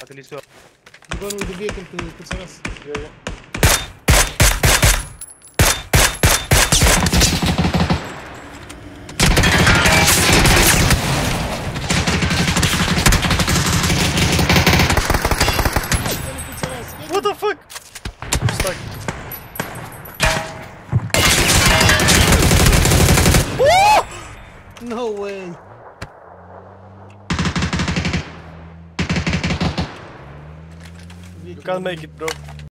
Atenção. Agora o do B tem que começar a se. What the fuck? I'm stuck. No way! You can't make it, bro.